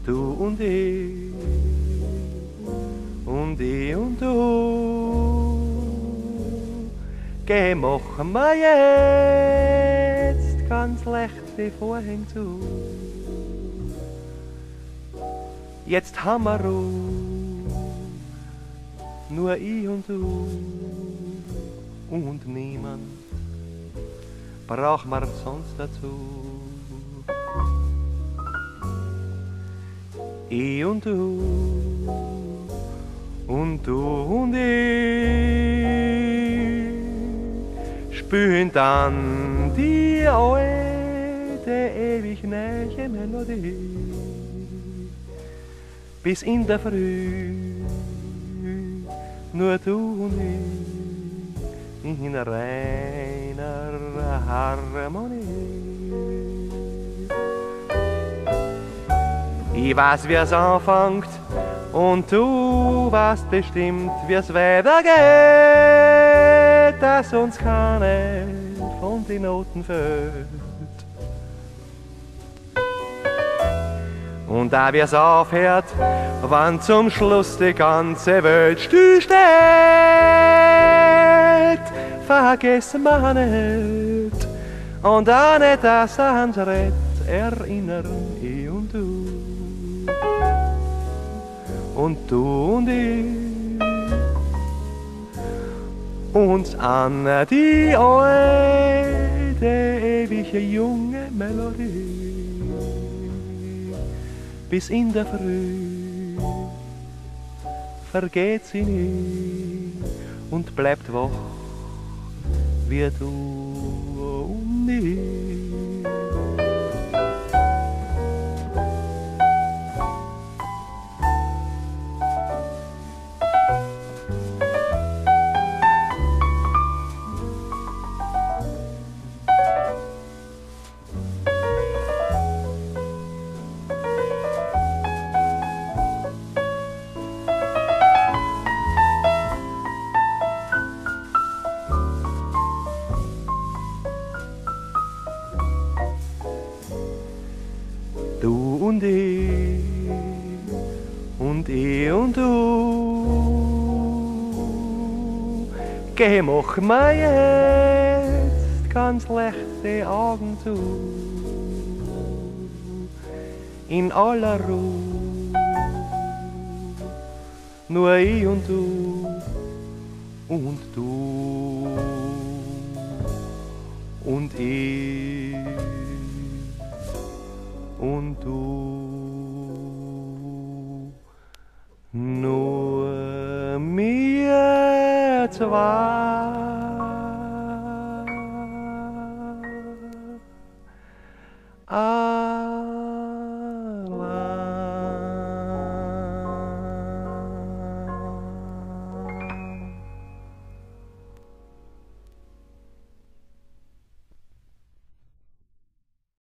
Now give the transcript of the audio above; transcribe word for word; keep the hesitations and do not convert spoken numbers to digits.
du und ich, und ich und du. Geh, machen wir jetzt ganz leicht die Vorhänge zu. Jetzt haben wir Ruhe, nur ich und du und niemand braucht man sonst dazu. Ich und du und du und ich spüren dann die alte, ewig neue Melodie bis in der Früh, nur du und ich in reiner Harmonie. Ich weiß, wie es anfängt und du weißt bestimmt, wie es weitergeht, dass uns keine von den Noten fehlt. Und da wie es aufhört, wann zum Schluss die ganze Welt stillsteht, vergessen wir nicht. Und auch nicht, dass er uns redet, erinnern ich und du. Und du und ich uns an die alte, ewige, junge Melodie bis in der Früh vergeht sie nie und bleibt wach wie du und ich. Du und ich und ich und du. Geh, mach mir jetzt ganz leicht die Augen zu. In aller Ruhe, nur ich und du und du und ich und du, nur mir zwei. Ah.